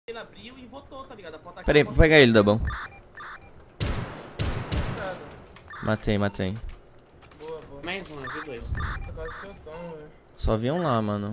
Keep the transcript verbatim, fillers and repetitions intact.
Ele abriu e votou, tá ligado? A porta Pera aí, vou pegar ele, Dabão. Nada. Matei, matei. Boa, boa. Mais um, eu vi dois. Tá quase que eu tomo, velho. Só vi um lá, mano.